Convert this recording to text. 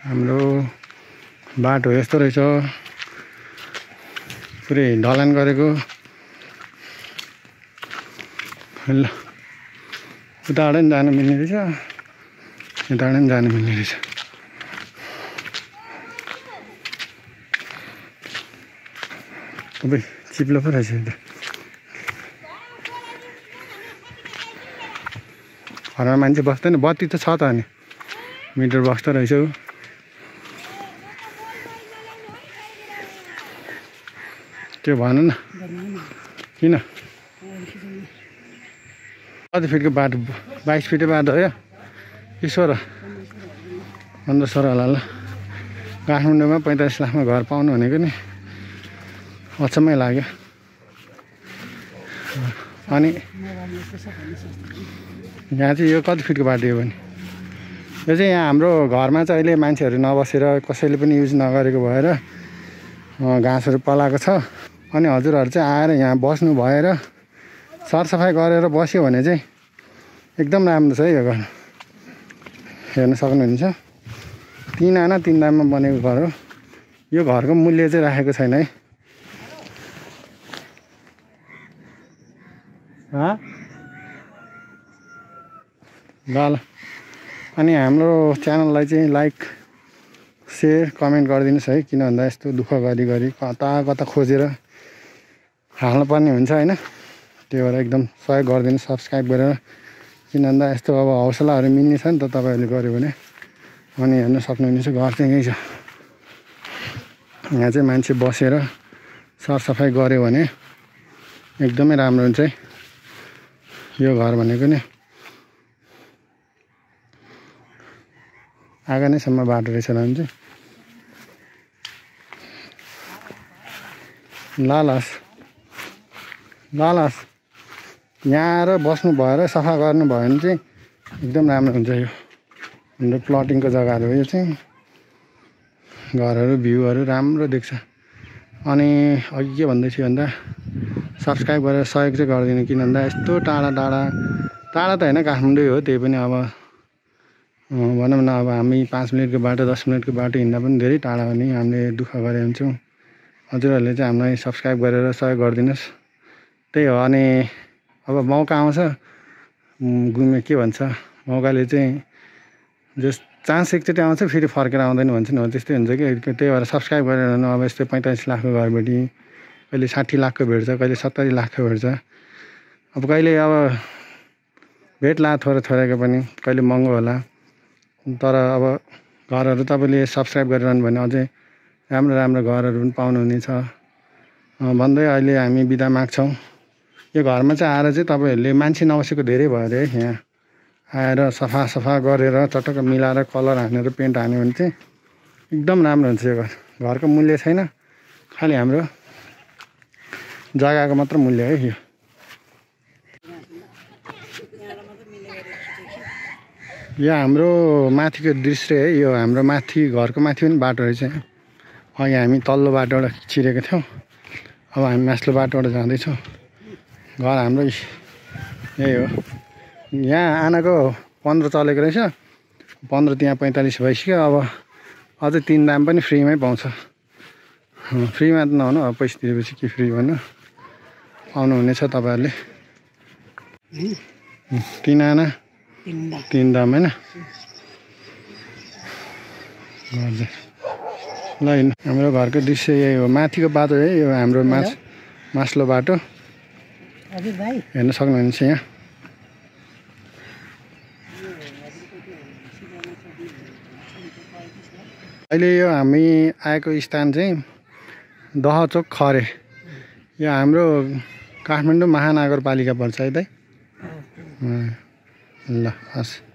हाम्रो बाटो यस्तो रहेछ, पुरै ढलान गरेको। ल उताबाट पनि जानु मिल्ने रहेछ, यताबाट पनि जानु मिल्ने रहेछ। तपाईँ चिप्लो पो रहेछ त। घरमा मान्छे बस्दैन, बत्ती त छ त अनि मिटर बक्स त रहेछ। त्यो भन न किन कति फिटको बाटो? 22 फिटको बाटो हो ईश्वर 1500 होला ल। काठमाडौँमा 45 लाखमा घर पाउनु भनेको नि अचम्मै लाग्यो। अनि यहाँ चाहिँ यो कति फिटको बाटो हो भने यो चाहिँ यहाँ हाम्रो घरमा चाहिँ अहिले मान्छेहरू नबसेर कसैले पनि युज नगरेको भएर घाँसहरू पलाएको छ। अनि हजुरहरू चाहिँ आएर यहाँ बस्नु भएर सरसफाइ गरेर बस्यो भने चाहिँ एकदम राम्रो छ है यो घर। हेर्न सक्नुहुन्छ 3 आना 3 दाममा बनेको घर हो। यो घरको मूल्य चाहिँ राखेको छैन है। ल अनि हाम्रो च्यानललाई चाहिँ लाइक सेयर कमेन्ट गरिदिनुहोस् है। किन भन्दा यस्तो दुःख गरी कता कता खोजेर हाल्नुपर्ने हुन्छ होइन। त्यही भएर एकदम सहयोग गरिदिनु सब्सक्राइब गरेर। किन भन्दा यस्तो अब हौसलाहरू मिल्ने छ नि त तपाईँहरूले गऱ्यो भने। अनि हेर्न सक्नुहुनेछ घर चाहिँ यही छ। यहाँ चाहिँ मान्छे बसेर सरसफाइ गऱ्यो भने एकदमै राम्रो हुन्छ है यो घर भनेको नि। आँगनैसम्म बाटो रहेछ भने चाहिँ लालास यहाँ आएर बस्नु भएर सफा गर्नु भयो भने चाहिँ एकदम राम्रो हुन्छ। यो हाम्रो प्लटिङको जग्गाहरू हो। यो चाहिँ घरहरू भ्यूहरू राम्रो देख्छ। अनि अघि के भन्दै थियो भन्दा सब्सक्राइब गरेर सहयोग चाहिँ गरिदिनु। किन भन्दा यस्तो टाढा त होइन काठमाडौँ हो। त्यही पनि अब भनौँ न अब हामी 5 मिनटको बाटो 10 मिनटको बाटो हिँड्दा पनि धेरै टाढा हो नि हामीले दुःख गरे हुन्छौँ। हजुरहरूले चाहिँ हामीलाई सब्सक्राइब गरेर सहयोग गरिदिनुहोस्। त्यही हो। अनि अब मौका आउँछ के भन्छ मौकाले चाहिँ जस चान्स एकचोटि आउँछ फेरि फर्केर आउँदैन भन्छ नि हो त्यस्तै हुन्छ कि। त्यही भएर सब्सक्राइब गरेर अब यस्तै 45 लाखको घरबेटी कहिले 60 लाखको भेट्छ, कहिले 70 लाखको भेट्छ। अब कहिले अब भेट्ला थोरैको पनि, कहिले महँगो होला। तर अब घरहरू तपाईँले सब्सक्राइब गरिरहनु भने अझै राम्रो घरहरू पनि पाउनुहुनेछ भन्दै अहिले हामी बिदा माग्छौँ। यो घरमा चाहिँ आएर चाहिँ तपाईँहरूले मान्छे नबसेको धेरै भयो अरे है। यहाँ आएर सफा गरेर चटक्क मिलाएर कलर हानेर पेन्ट हान्यो भने चाहिँ एकदम राम्रो हुन्छ यो घर। घरको मूल्य छैन, खालि हाम्रो जग्गाको मात्र मूल्य है यो। यो हाम्रो माथिको दृश्य है। यो हाम्रो माथि घरको माथि पनि बाटो रहेछ। अघि हामी तल्लो बाटोबाट छिरेको थियौँ, अब हामी माथिल्लो बाटोबाट जाँदैछौँ। घर हाम्रो यही हो। यहाँ आनाको 15 चलेको रहेछ, 15 त्यहाँ 45 भइसक्यो। अब अझै 3 दाम पनि फ्रीमै पाउँछ। फ्रीमा त नहुनु अब पैसा तिरेपछि के फ्री भन्नु। आउनुहुनेछ तपाईँहरूले। 3 आना 3 दाम होइन। ल हाम्रो घरको दृश्य यही हो। माथिको बाटो है यो हाम्रो माथिल्लो बाटो हेर्न सक्नुहुन्छ। यहाँ अहिले यो हामी आएको स्थान चाहिँ दहचोक खरे। यो हाम्रो काठमाडौँ महानगरपालिका पर्छ है दाइ। ल हस्।